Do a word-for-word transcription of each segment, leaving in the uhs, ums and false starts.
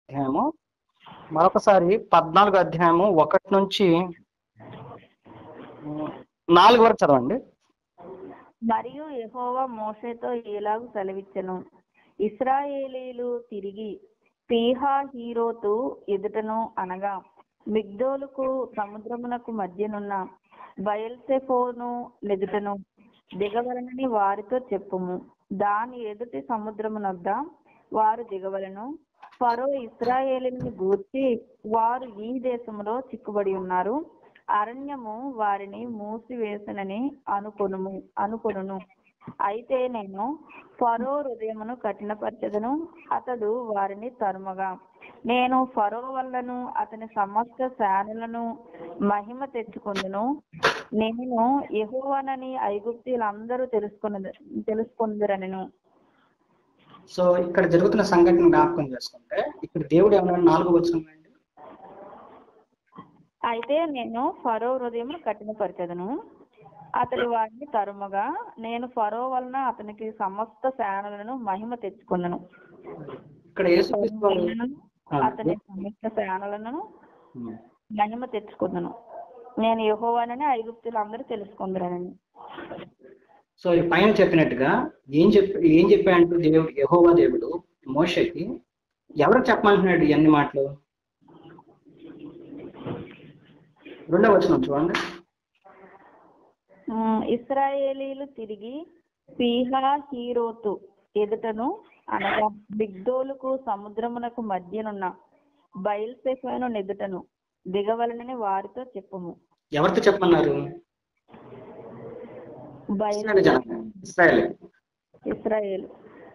అధ్యాయము మరొకసారి పద్నాలుగు అధ్యాయము ఒకటి నుంచి నాలుగు వరకు చదవండి. మరియు యెహోవా మోషేతో ఇలాగు సెలవిచ్చెను, ఇశ్రాయేలీలు తిరిగి పీహహీరోతు ఎదుటను అనగా మిగ్దోలుకు సముద్రమునకు మధ్యనున్న బయల్సెఫోను ఎదుటను దిగవలనని వారితో చెప్పుము. దాని ఎదుటి సముద్రమునొద్ద వారు దిగవలను. ఫరో ఇశ్రాయేలుని గూర్చి వారు ఈ దేశంలో చిక్కుబడి ఉన్నారు, అరణ్యము వారిని మూసివేసనని అనుకొనుము అనుకొనును అయితే నేను ఫరో హృదయమును కఠినపరచెదను, అతడు వారిని తరుమగా నేను ఫరో వల్లను అతని సమస్త సేనలను మహిమ తెచ్చుకొందును. నేను యెహోవానని ఐగుప్తీయులందరూ తెలుసుకొను తెలుసుకొందురనెను. సో ఇక్కడ జరుగుతున్న సంఘటన జ్ఞాపకం చేసుకుంటే ఇక్కడ దేవుడు ఏమన్నా నాలుగు వచనం అండి. అయితే నేను ఫరో హృదయమును కఠినపరచెదను, అతడు వారిని తరుమగా నేను ఫరో వలన అతనికి సమస్త సేనలను మహిమ తెచ్చుకొందును. ఇక్కడ యేసుక్రీస్తు అతని సమస్త సేనలను మహిమ తెచ్చుకొందును. నేను యెహోవానని ఐగుప్తులందరూ తెలుసుకొందురని. సో ఈ పైన చెప్పినట్టుగా ఏం చెప్పి ఏం చెప్పాడంటూ దేవుడు యెహోవా దేవుడు మోషేకి ఎవరికి చెప్పమంటున్నాడు ఇవన్నీ మాటలు? రెండవ వచనం చూడండి. ఇశ్రాయేలీలు తిరిగి పీహహీరోతు ఎదుటను అనగా మిగ్దోలుకు సముద్రమునకు మధ్యనున్న బయల్సెఫోను ఎదుటను దిగవలనని వారితో చెప్పుము. ఎవరితో చెప్పమన్నారు? ఇశ్రాయేలు.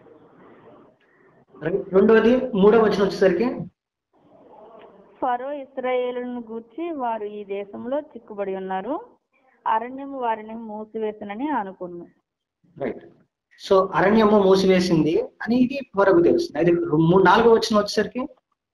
రెండవది మూడవ వచనం వచ్చేసరికి ఫరో ఇశ్రాయేలును గూర్చి వారు ఈ దేశంలో చిక్కుబడి ఉన్నారు, అరణ్యము వారిని మూసివేసినని అనుకున్నాను. రైట్. సో అరణ్యము మూసివేసింది అని ఇది వరకు తెలుస్తుంది. అది మూడు నాలుగో వచనం వచ్చేసరికి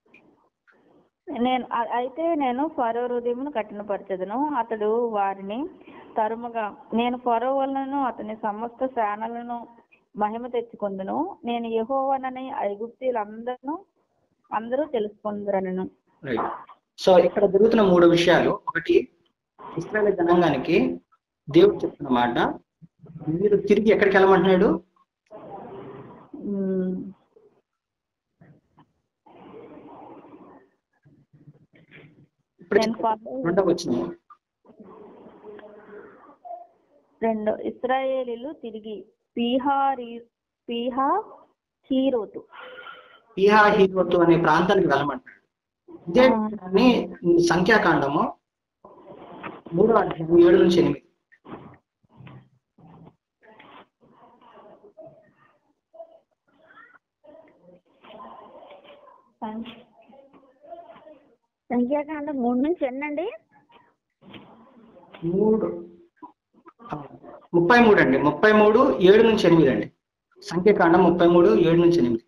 నేను అయితే నేను ఫరో హృదయమును కఠినపరచెదను, అతడు వారిని తరుముగా నేను ఫరో వలనను అతని సమస్త సేనలను మహిమ తెచ్చుకొందును. నేను యెహోవానని ఐగుప్తీయులందరూ అందరూ తెలుసుకొందురనెను. సో ఇక్కడ జరుగుతున్న మూడు విషయాలు. ఒకటి, ఇశ్రాయేలు జనాంగానికి దేవుడు చెప్తున్న మాట, మీరు తిరిగి ఎక్కడికి వెళ్ళమంటున్నాడు? రెండవ వచనం. రెండు, ఇశ్రాయేలీలు తిరిగి పీహారీ పీహహీరోతు పీహహీరోతు అనే ప్రాంతానికి వెళ్ళమంటున్నాడు. ఇదే సంఖ్యాకాండము మూడో అధ్యాయం ఏడు నుంచి ఎనిమిది. సంఖ్యాకాండం మూడు నుంచి ఎన్నండి? మూడు ముప్పై మూడు అండి. ముప్పై మూడు ఏడు నుంచి ఎనిమిది అండి. సంఖ్యాకాండం ముప్పై మూడు ఏడు నుంచి ఎనిమిది.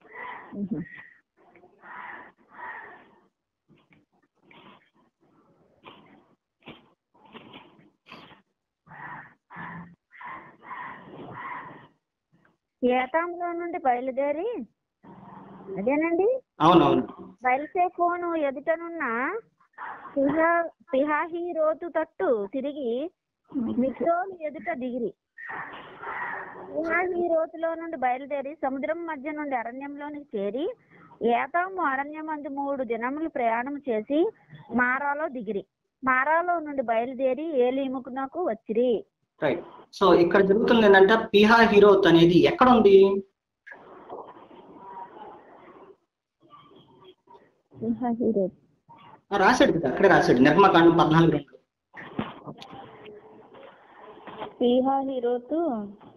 ఏతాంలో నుండి బయలుదేరి అదేనండి అవునవును బయల్సెఫోను ఎదుటనున్న పిహా పీహహీరోతు తట్టు తిరిగి మిగ్దోలు ఎదుట దిగిరి. పీహహీరోతులో నుండి బయలుదేరి సముద్రం మధ్య నుండి అరణ్యంలోనికి చేరి ఏతాము అరణ్యమందు మూడు దినములు ప్రయాణం చేసి మారాలో దిగిరి. మారాలో నుండి బయలుదేరి ఏలీముకునకు వచ్చిరి. రైట్. సో ఇక్కడ జరుగుతుంది ఏంటంటే పీహహీరోత్ అనేది ఎక్కడ ఉంది? రాశాడు కదా, అక్కడే రాశాడు. నిర్గమకాండం పద్నాలుగు రెండు. పీహహీరోతు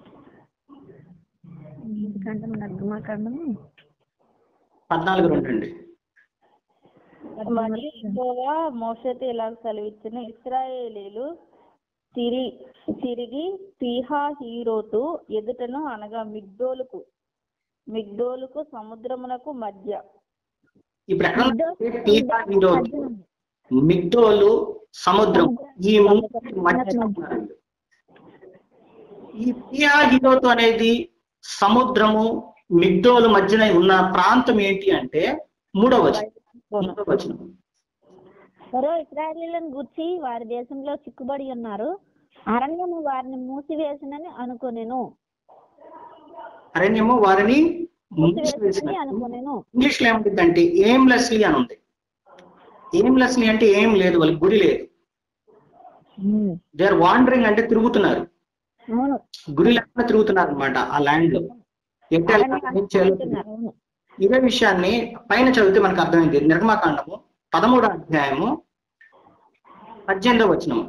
నిర్గమకాండం పద్నాలుగు రెండు అండి. మరియు యెహోవా మోషేతో ఇలాగ సెలవిచ్చిన, ఇశ్రాయేలీలు తిరి తిరిగి పీహహీరోతు ఎదుటను అనగా మిగ్దోలుకు మిగ్దోలుకు సముద్రమునకు మధ్య. ఇప్పుడు మిగ్దోలు సముద్రం ఈ ఈ పీహహీరోతు అనేది సముద్రము మిగ్దోలు మధ్యన ఉన్న ప్రాంతం ఏంటి అంటే మూడో వచనం మూడో వచనం ఫరో ఇశ్రాయేలీయులను గూర్చి వారి దేశంలో చిక్కుబడి ఉన్నారు, అరణ్యము వారిని మూసివేసినని అనుకొనెను. అరణ్యము వారిని మూసివేసినని అనుకొనెను. ఇంగ్లీష్ లో ఏముంటుంది అంటే ఎయిమ్లెస్లీ అని ఉంది. ఎయిమ్లెస్లీ అంటే ఏం లేదు, వాళ్ళకి గురి లేదు. దే ఆర్ వాండరింగ్ అంటే తిరుగుతున్నారు, అవును, గురి లేకుండా తిరుగుతున్నారు అనమాట ఆ ల్యాండ్ లో. ఎక్కడ ఏం చేయాలో తెలియదు. ఇదే విషయాన్ని పైన చదివితే మనకు అర్థమైంది. నిర్గమాకాండము పదమూడో అధ్యాయము పద్దెనిమిదో వచనము.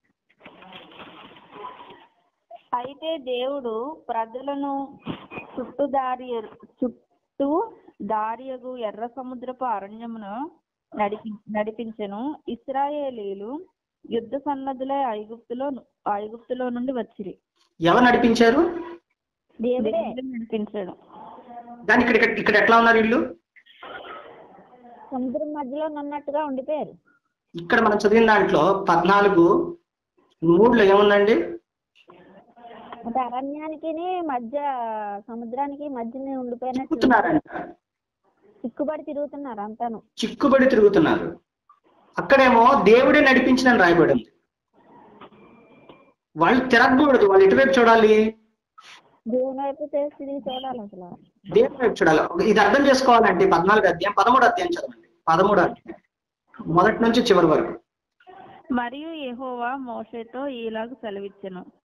అయితే దేవుడు ప్రజలను చుట్టూ దారి చుట్టూ దారియగు ఎర్ర సముద్రపు అరణ్యమును నడిపి నడిపించెను. ఇశ్రాయేలీయులు యుద్ధ సన్నద్ధులై ఐగుప్తులో ఐగుప్తులో నుండి వచ్చిరి. ఎవరు నడిపించారు? దేవుడే నడిపించాడు. దాని ఇక్కడ ఇక్కడ ఎట్లా ఉన్నారు వీళ్ళు? సముద్రం మధ్యలో ఉన్నట్టుగా ఉండిపోయారు. ఇక్కడ మనం చదివిన దాంట్లో పద్నాలుగు మూడులో ఏముందండి? అంటే అరణ్యానికి మధ్య సముద్రానికి మధ్యనే ఉండిపోయినట్టు తిరుగుతున్నారంట, చిక్కుబడి తిరుగుతున్నారు అంతాను. చిక్కుబడి తిరుగుతున్నారు. అక్కడేమో దేవుడే నడిపించిన రాయబడి ఉంది. వాళ్ళు తిరగకూడదు, వాళ్ళు ఎటువైపు చూడాలి? దేవుని వైపు తిరిగి చూడాలి. అసలు దేవుని వైపు చూడాలి. ఇది అర్థం చేసుకోవాలంటే పద్నాలుగు అధ్యాయం పదమూడు అధ్యాయం చదవండి. పదమూడు అధ్యాయం మొదటి నుంచి చివరి వరకు. మరియు యెహోవా మోషేతో ఈలాగు సెలవిచ్చెను,